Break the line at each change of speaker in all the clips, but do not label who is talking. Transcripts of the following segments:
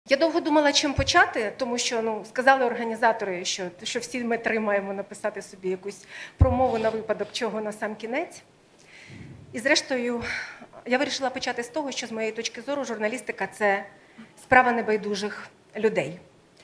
Я довго думала, чим почати, тому що сказали організатори, що всі ми три маємо написати собі якусь промову на випадок чого на сам кінець. І зрештою, я вирішила почати з того, що з моєї точки зору журналістика – це справа небайдужих людей.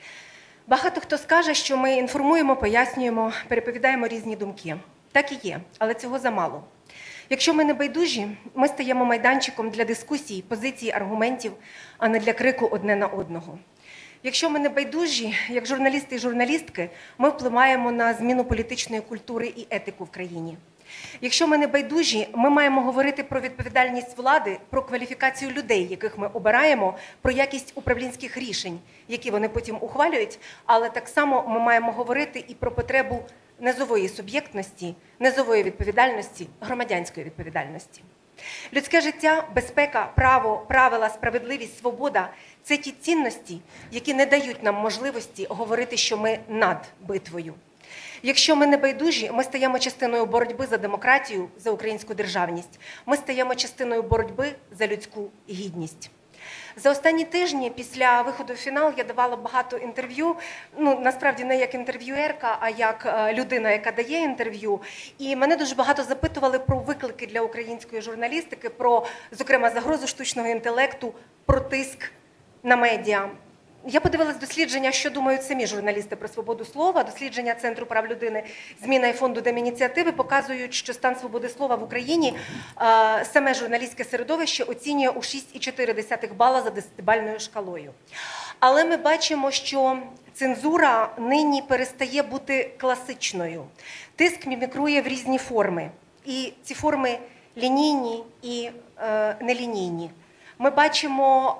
Багато хто скаже, що ми інформуємо, пояснюємо, переповідаємо різні думки. Так і є, але цього замало. Якщо ми не байдужі, ми стаємо майданчиком для дискусій, позицій, аргументів, а не для крику одне на одного. Якщо ми не байдужі, як журналісти і журналістки, ми впливаємо на зміну політичної культури і етику в країні. Якщо ми не байдужі, ми маємо говорити про відповідальність влади, про кваліфікацію людей, яких ми обираємо, про якість управлінських рішень, які вони потім ухвалюють, але так само ми маємо говорити і про потребу низової суб'єктності, низової відповідальності, громадянської відповідальності. Людське життя, безпека, право, правила, справедливість, свобода – це ті цінності, які не дають нам можливості говорити, що ми над битвою. Якщо ми не байдужі, ми стаємо частиною боротьби за демократію, за українську державність. Ми стаємо частиною боротьби за людську гідність. За останні тижні, після виходу в фінал, я давала багато інтерв'ю, насправді не як інтерв'юерка, а як людина, яка дає інтерв'ю. І мене дуже багато запитували про виклики для української журналістики, про, зокрема, загрозу штучного інтелекту, про тиск на медіа. Я подивилась дослідження, що думають самі журналісти про свободу слова. Дослідження Центру прав людини «Зміна» і фонду Демініціативи показують, що стан свободи слова в Україні саме журналістське середовище оцінює у 6,4 бала за 10-бальною шкалою. Але ми бачимо, що цензура нині перестає бути класичною. Тиск мімікрує в різні форми. І ці форми лінійні і нелінійні. Ми бачимо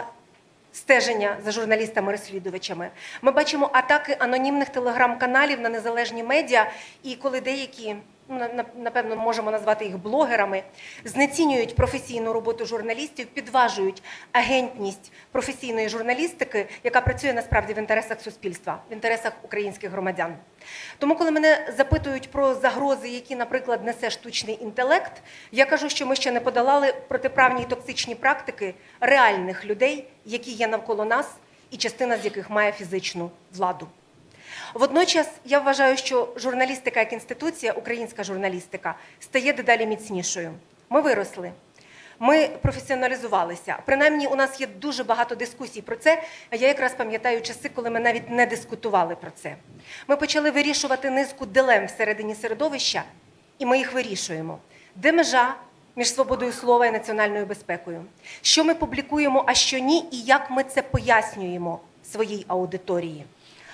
стеження за журналістами-розслідувачами. Ми бачимо атаки анонімних телеграм-каналів на незалежні медіа, і коли деякі, напевно, можемо назвати їх блогерами, знецінюють професійну роботу журналістів, підважують агентність професійної журналістики, яка працює насправді в інтересах суспільства, в інтересах українських громадян. Тому, коли мене запитують про загрози, які, наприклад, несе штучний інтелект, я кажу, що ми ще не подолали протиправні і токсичні практики реальних людей, які є навколо нас, і частина з яких має фізичну владу. Водночас, я вважаю, що журналістика як інституція, українська журналістика, стає дедалі міцнішою. Ми виросли, ми професіоналізувалися. Принаймні, у нас є дуже багато дискусій про це, а я якраз пам'ятаю часи, коли ми навіть не дискутували про це. Ми почали вирішувати низку дилем всередині середовища, і ми їх вирішуємо. Де межа між свободою слова і національною безпекою? Що ми публікуємо, а що ні, і як ми це пояснюємо своїй аудиторії?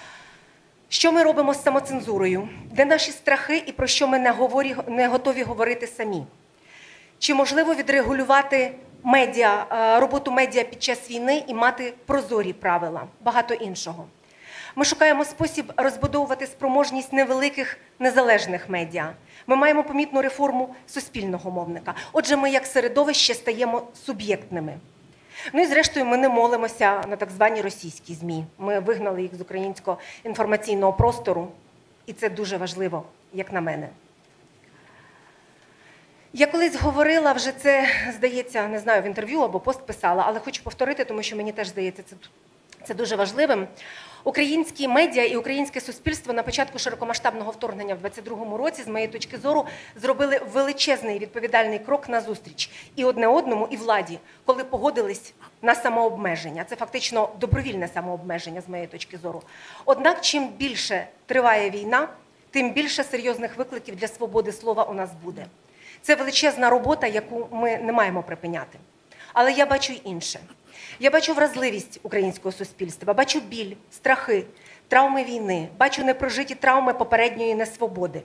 Що ми робимо з самоцензурою? Де наші страхи і про що ми не готові говорити самі? Чи можливо відрегулювати роботу медіа під час війни і мати прозорі правила? Багато іншого. Ми шукаємо спосіб розбудовувати спроможність невеликих незалежних медіа. Ми маємо помітну реформу суспільного мовника. Отже, ми як середовище стаємо суб'єктними. І зрештою, ми не молимося на так звані російські ЗМІ. Ми вигнали їх з українського інформаційного простору, і це дуже важливо, як на мене. Я колись говорила, вже це, здається, не знаю, в інтерв'ю або пост писала, але хочу повторити, тому що мені теж здається це дуже важливим. Українські медіа і українське суспільство на початку широкомасштабного вторгнення в 2022 році, з моєї точки зору, зробили величезний і відповідальний крок назустріч і одне одному, і владі, коли погодились на самообмеження. Це фактично добровільне самообмеження, з моєї точки зору. Однак, чим більше триває війна, тим більше серйозних викликів для свободи слова у нас буде. Це величезна робота, яку ми не маємо припиняти. Але я бачу й інше. Я бачу вразливість українського суспільства, бачу біль, страхи, травми війни, бачу непрожиті травми попередньої несвободи.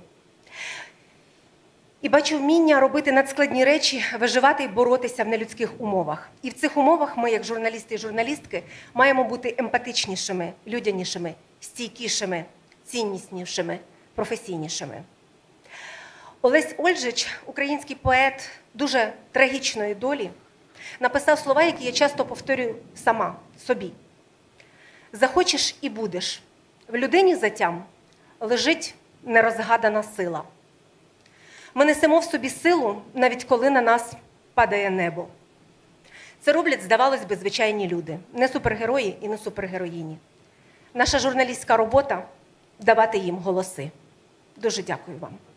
І бачу вміння робити надскладні речі, виживати і боротися в нелюдських умовах. І в цих умовах ми, як журналісти і журналістки, маємо бути емпатичнішими, людянішими, стійкішими, цінніснішими, професійнішими. Олесь Ольжич, український поет дуже трагічної долі, написав слова, які я часто повторюю сама собі. «Захочеш – і будеш. В людині затям лежить нерозгадана сила. Ми несемо в собі силу, навіть коли на нас падає небо. Це роблять, здавалось би, звичайні люди. Не супергерої і не супергероїні. Наша журналістська робота – давати їм голоси. Дуже дякую вам.